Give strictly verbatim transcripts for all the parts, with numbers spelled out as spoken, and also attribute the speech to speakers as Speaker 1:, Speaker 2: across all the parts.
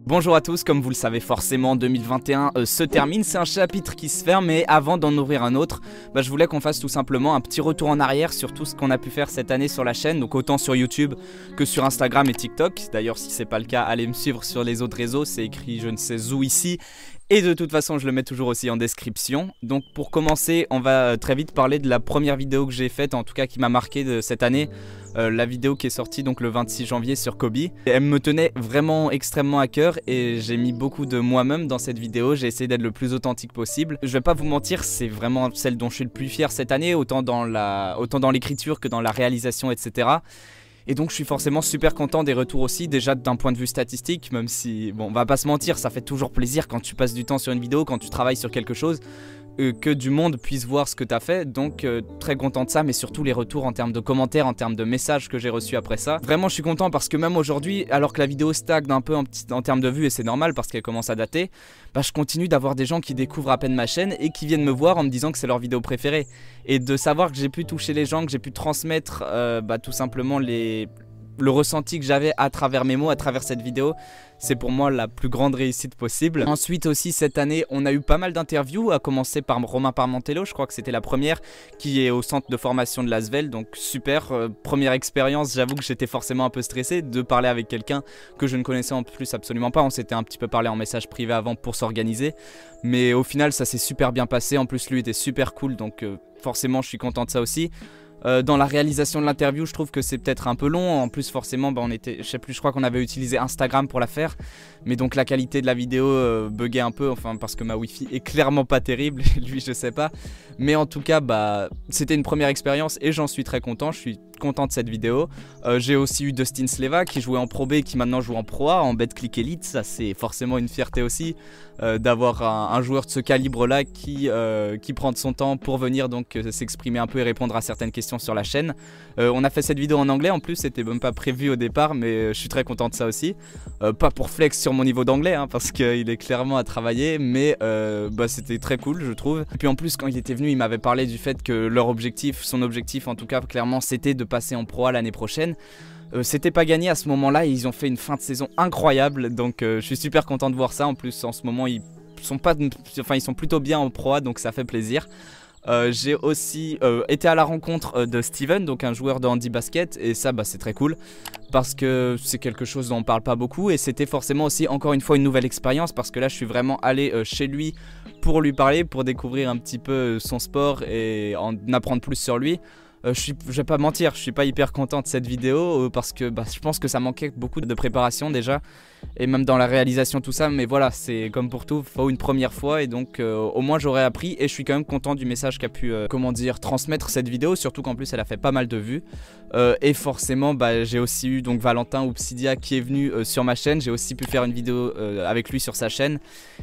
Speaker 1: Bonjour à tous, comme vous le savez forcément, deux mille vingt et un euh, se termine, c'est un chapitre qui se ferme, mais avant d'en ouvrir un autre, bah, je voulais qu'on fasse tout simplement un petit retour en arrière sur tout ce qu'on a pu faire cette année sur la chaîne, donc autant sur YouTube que sur Instagram et TikTok. D'ailleurs, si c'est pas le cas, allez me suivre sur les autres réseaux, c'est écrit je ne sais où ici. Et de toute façon, je le mets toujours aussi en description. Donc pour commencer, on va très vite parler de la première vidéo que j'ai faite, en tout cas qui m'a marqué de cette année. Euh, la vidéo qui est sortie donc le vingt-six janvier sur Kobe. Et elle me tenait vraiment extrêmement à cœur et j'ai mis beaucoup de moi-même dans cette vidéo. J'ai essayé d'être le plus authentique possible. Je vais pas vous mentir, c'est vraiment celle dont je suis le plus fier cette année, autant dans la, autant dans l'écriture que dans la réalisation, et cetera. Et donc je suis forcément super content des retours aussi, déjà d'un point de vue statistique, même si, bon, on va pas se mentir, ça fait toujours plaisir quand tu passes du temps sur une vidéo, quand tu travailles sur quelque chose, euh, que du monde puisse voir ce que tu as fait. Donc euh, très content de ça, mais surtout les retours en termes de commentaires, en termes de messages que j'ai reçus après ça. Vraiment je suis content parce que même aujourd'hui, alors que la vidéo stagne un peu en, petit, en termes de vues, et c'est normal parce qu'elle commence à dater, bah, je continue d'avoir des gens qui découvrent à peine ma chaîne et qui viennent me voir en me disant que c'est leur vidéo préférée. Et de savoir que j'ai pu toucher les gens, que j'ai pu transmettre euh, bah, tout simplement les... le ressenti que j'avais à travers mes mots, à travers cette vidéo, c'est pour moi la plus grande réussite possible. Ensuite aussi cette année, on a eu pas mal d'interviews, à commencer par Romain Parmentello, je crois que c'était la première, qui est au centre de formation de l'Asvel, donc super, euh, première expérience. J'avoue que j'étais forcément un peu stressé de parler avec quelqu'un que je ne connaissais en plus absolument pas. On s'était un petit peu parlé en message privé avant pour s'organiser, mais au final ça s'est super bien passé. En plus lui était super cool, donc euh, forcément je suis content de ça aussi. Euh, dans la réalisation de l'interview, je trouve que c'est peut-être un peu long. En plus, forcément, bah, on était, je sais plus, je crois qu'on avait utilisé Instagram pour la faire. Mais donc la qualité de la vidéo euh, buguait un peu, enfin parce que ma Wi-Fi est clairement pas terrible. Lui, je sais pas. Mais en tout cas, bah, c'était une première expérience et j'en suis très content. Je suis content de cette vidéo. Euh, J'ai aussi eu Dustin Sleva qui jouait en Pro B et qui maintenant joue en Pro A, en Betclic Elite. Ça, c'est forcément une fierté aussi euh, d'avoir un, un joueur de ce calibre-là qui, euh, qui prend de son temps pour venir donc euh, s'exprimer un peu et répondre à certaines questions sur la chaîne. Euh, on a fait cette vidéo en anglais en plus, c'était même pas prévu au départ, mais je suis très content de ça aussi. Euh, pas pour flex sur mon niveau d'anglais, hein, parce qu'il est clairement à travailler, mais euh, bah, c'était très cool, je trouve. Et puis en plus, quand il était venu, il m'avait parlé du fait que leur objectif, son objectif en tout cas, clairement, c'était de passer en Pro A l'année prochaine. Euh, c'était pas gagné à ce moment-là, ils ont fait une fin de saison incroyable, donc euh, je suis super content de voir ça. En plus, en ce moment, ils sont pas, enfin, ils sont plutôt bien en Pro A, donc ça fait plaisir. Euh, j'ai aussi euh, été à la rencontre euh, de Steven, donc un joueur de handi basket, et ça bah, c'est très cool parce que c'est quelque chose dont on parle pas beaucoup et c'était forcément aussi encore une fois une nouvelle expérience parce que là je suis vraiment allé euh, chez lui pour lui parler, pour découvrir un petit peu son sport et en apprendre plus sur lui. Euh, je, suis, je vais pas mentir, je suis pas hyper content de cette vidéo euh, parce que bah, je pense que ça manquait beaucoup de préparation déjà et même dans la réalisation tout ça, mais voilà, c'est comme pour tout, faut une première fois et donc euh, au moins j'aurais appris et je suis quand même content du message qu'a pu euh, comment dire, transmettre cette vidéo, surtout qu'en plus elle a fait pas mal de vues euh, et forcément bah, j'ai aussi eu donc Valentin Obsidia qui est venu euh, sur ma chaîne, j'ai aussi pu faire une vidéo euh, avec lui sur sa chaîne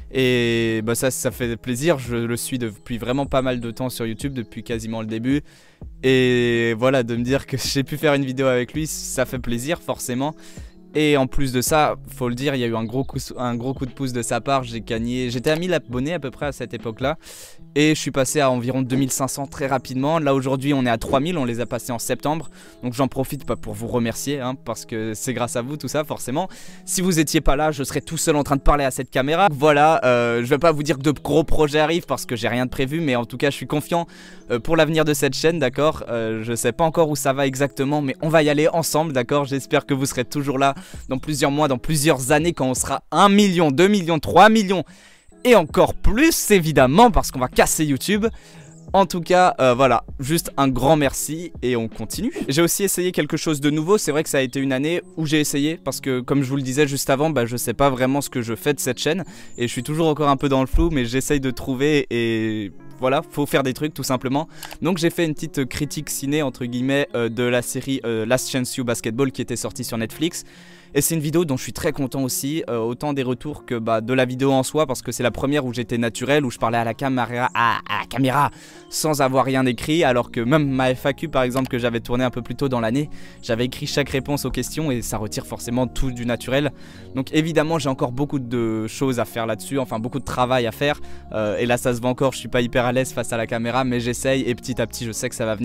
Speaker 1: et bah, ça, ça fait plaisir, je le suis depuis vraiment pas mal de temps sur YouTube, depuis quasiment le début. Et voilà, de me dire que j'ai pu faire une vidéo avec lui, ça fait plaisir forcément. Et en plus de ça, faut le dire, il y a eu un gros coup, un gros coup de pouce de sa part. J'ai gagné, j'étais à mille abonnés à peu près à cette époque-là. Et je suis passé à environ deux mille cinq cents très rapidement. Là aujourd'hui on est à trois mille, on les a passés en septembre. Donc j'en profite pas pour vous remercier, hein, parce que c'est grâce à vous tout ça forcément. Si vous étiez pas là, je serais tout seul en train de parler à cette caméra. Voilà, euh, je vais pas vous dire que de gros projets arrivent parce que j'ai rien de prévu. Mais en tout cas je suis confiant euh, pour l'avenir de cette chaîne, d'accord. euh, Je sais pas encore où ça va exactement, mais on va y aller ensemble, d'accord. J'espère que vous serez toujours là dans plusieurs mois, dans plusieurs années, quand on sera un million, deux millions, trois millions et encore plus évidemment parce qu'on va casser YouTube. En tout cas, euh, voilà, juste un grand merci et on continue. J'ai aussi essayé quelque chose de nouveau, c'est vrai que ça a été une année où j'ai essayé parce que comme je vous le disais juste avant, bah, je sais pas vraiment ce que je fais de cette chaîne et je suis toujours encore un peu dans le flou, mais j'essaye de trouver et... voilà, faut faire des trucs tout simplement. Donc j'ai fait une petite critique ciné entre guillemets euh, de la série euh, Last Chance You Basketball qui était sortie sur Netflix. Et c'est une vidéo dont je suis très content aussi, euh, autant des retours que bah, de la vidéo en soi, parce que c'est la première où j'étais naturel, où je parlais à la caméra, à, à la caméra sans avoir rien écrit, alors que même ma F A Q par exemple que j'avais tourné un peu plus tôt dans l'année, j'avais écrit chaque réponse aux questions et ça retire forcément tout du naturel. Donc évidemment j'ai encore beaucoup de choses à faire là-dessus, enfin beaucoup de travail à faire, euh, et là ça se voit encore, je suis pas hyper à l'aise face à la caméra, mais j'essaye et petit à petit je sais que ça va venir.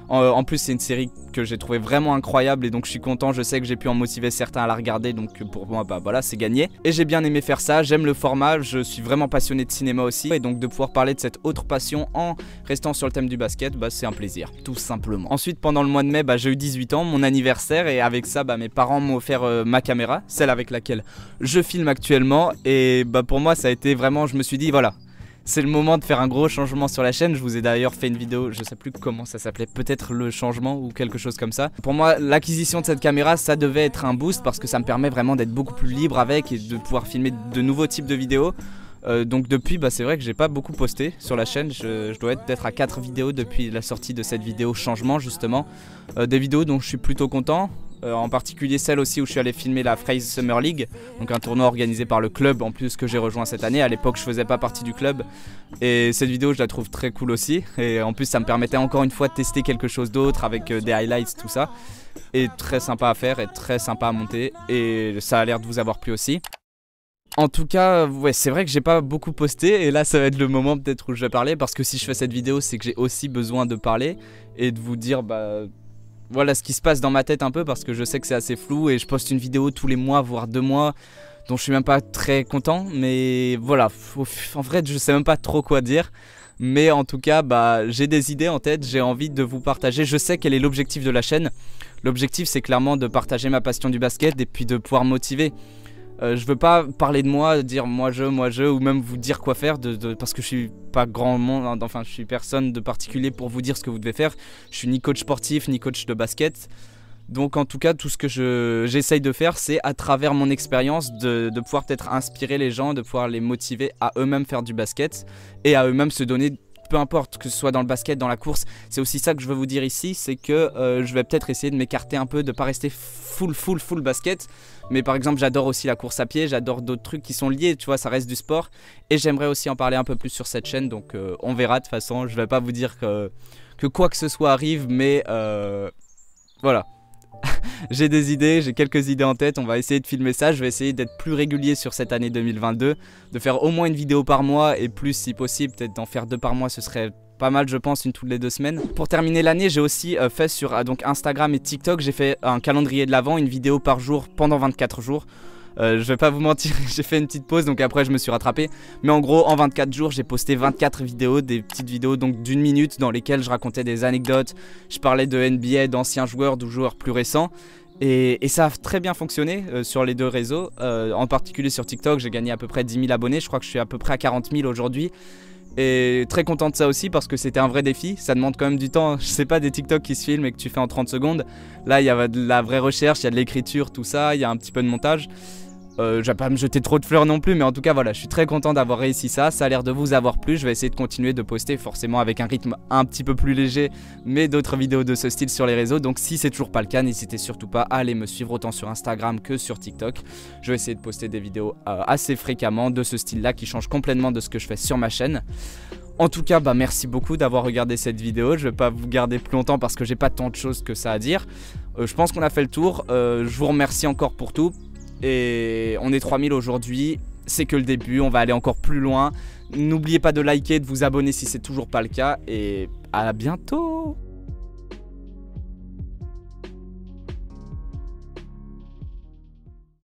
Speaker 1: En, en plus c'est une série que j'ai trouvé vraiment incroyable et donc je suis content, je sais que j'ai pu en motiver certains à la regarder, donc pour moi bah voilà, c'est gagné. Et j'ai bien aimé faire ça, j'aime le format, je suis vraiment passionné de cinéma aussi et donc de pouvoir parler de cette autre passion en restant sur le thème du basket, bah c'est un plaisir, tout simplement. Ensuite pendant le mois de mai, bah, j'ai eu dix-huit ans, mon anniversaire, et avec ça bah, mes parents m'ont offert euh, ma caméra, celle avec laquelle je filme actuellement, et bah, pour moi ça a été vraiment, je me suis dit voilà, c'est le moment de faire un gros changement sur la chaîne. Je vous ai d'ailleurs fait une vidéo, je sais plus comment ça s'appelait, peut-être le changement ou quelque chose comme ça. Pour moi, l'acquisition de cette caméra, ça devait être un boost parce que ça me permet vraiment d'être beaucoup plus libre avec et de pouvoir filmer de nouveaux types de vidéos. Euh, donc depuis, bah, c'est vrai que j'ai pas beaucoup posté sur la chaîne, je, je dois être peut-être à quatre vidéos depuis la sortie de cette vidéo changement justement. Euh, des vidéos dont je suis plutôt content. Euh, en particulier celle aussi où je suis allé filmer la Phrase Summer League, donc un tournoi organisé par le club en plus que j'ai rejoint cette année. À l'époque je faisais pas partie du club et cette vidéo je la trouve très cool aussi, et en plus ça me permettait encore une fois de tester quelque chose d'autre avec euh, des highlights, tout ça, et très sympa à faire et très sympa à monter, et ça a l'air de vous avoir plu aussi. En tout cas, ouais, c'est vrai que j'ai pas beaucoup posté et là ça va être le moment peut-être où je vais parler, parce que si je fais cette vidéo c'est que j'ai aussi besoin de parler et de vous dire bah voilà ce qui se passe dans ma tête un peu, parce que je sais que c'est assez flou et je poste une vidéo tous les mois voire deux mois dont je suis même pas très content, mais voilà, en vrai je sais même pas trop quoi dire, mais en tout cas bah, j'ai des idées en tête, j'ai envie de vous partager, je sais quel est l'objectif de la chaîne. L'objectif c'est clairement de partager ma passion du basket et puis de pouvoir motiver. Euh, je veux pas parler de moi, dire moi je, moi je, ou même vous dire quoi faire, de, de, parce que je suis pas grand monde, hein, enfin je suis personne de particulier pour vous dire ce que vous devez faire. Je suis ni coach sportif, ni coach de basket. Donc en tout cas, tout ce que je, j'essaye de faire, c'est à travers mon expérience de, de pouvoir peut-être inspirer les gens, de pouvoir les motiver à eux-mêmes faire du basket et à eux-mêmes se donner, peu importe que ce soit dans le basket, dans la course. C'est aussi ça que je veux vous dire ici, c'est que euh, je vais peut-être essayer de m'écarter un peu, de pas rester full full full basket, mais par exemple j'adore aussi la course à pied, j'adore d'autres trucs qui sont liés, tu vois, ça reste du sport, et j'aimerais aussi en parler un peu plus sur cette chaîne, donc euh, on verra. De toute façon je vais pas vous dire que, que quoi que ce soit arrive, mais euh, voilà. J'ai des idées, j'ai quelques idées en tête, on va essayer de filmer ça, je vais essayer d'être plus régulier sur cette année deux mille vingt-deux, de faire au moins une vidéo par mois et plus si possible, peut-être d'en faire deux par mois, ce serait pas mal je pense, une toutes les deux semaines. Pour terminer l'année, j'ai aussi euh, fait sur euh, donc Instagram et TikTok, j'ai fait un calendrier de l'avant, une vidéo par jour pendant vingt-quatre jours. Euh, je vais pas vous mentir, j'ai fait une petite pause donc après je me suis rattrapé, mais en gros en vingt-quatre jours j'ai posté vingt-quatre vidéos, des petites vidéos donc d'une minute dans lesquelles je racontais des anecdotes, je parlais de N B A, d'anciens joueurs, de joueurs plus récents, et, et ça a très bien fonctionné euh, sur les deux réseaux, euh, en particulier sur TikTok j'ai gagné à peu près dix mille abonnés, je crois que je suis à peu près à quarante mille aujourd'hui. Et très content de ça aussi parce que c'était un vrai défi, ça demande quand même du temps, je sais pas, des TikTok qui se filment et que tu fais en trente secondes. Là il y a de la vraie recherche, il y a de l'écriture, tout ça, il y a un petit peu de montage. Euh, je vais pas me jeter trop de fleurs non plus, mais en tout cas voilà, je suis très content d'avoir réussi ça, ça a l'air de vous avoir plu. Je vais essayer de continuer de poster forcément avec un rythme un petit peu plus léger, mais d'autres vidéos de ce style sur les réseaux. Donc si c'est toujours pas le cas, n'hésitez surtout pas à aller me suivre autant sur Instagram que sur TikTok. Je vais essayer de poster des vidéos euh, assez fréquemment de ce style là qui change complètement de ce que je fais sur ma chaîne. En tout cas, bah merci beaucoup d'avoir regardé cette vidéo. Je vais pas vous garder plus longtemps parce que j'ai pas tant de choses que ça à dire. Euh, je pense qu'on a fait le tour. Euh, je vous remercie encore pour tout. Et on est trois mille aujourd'hui, c'est que le début, on va aller encore plus loin. N'oubliez pas de liker, de vous abonner si c'est toujours pas le cas, et à bientôt.